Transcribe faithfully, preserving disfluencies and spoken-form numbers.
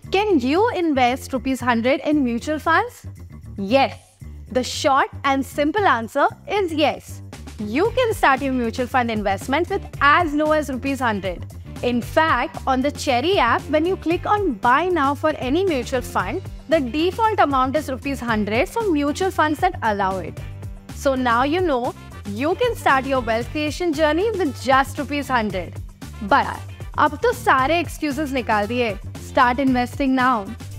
Can you invest rupees one hundred in mutual funds? Yes. The short and simple answer is yes. You can start your mutual fund investment with as low as rupees one hundred. In fact, on the Cherry app, when you click on Buy Now for any mutual fund, the default amount is rupees one hundred for mutual funds that allow it. So now you know you can start your wealth creation journey with just rupees one hundred. But अब तो सारे excuses निकाल दिए. Start investing now.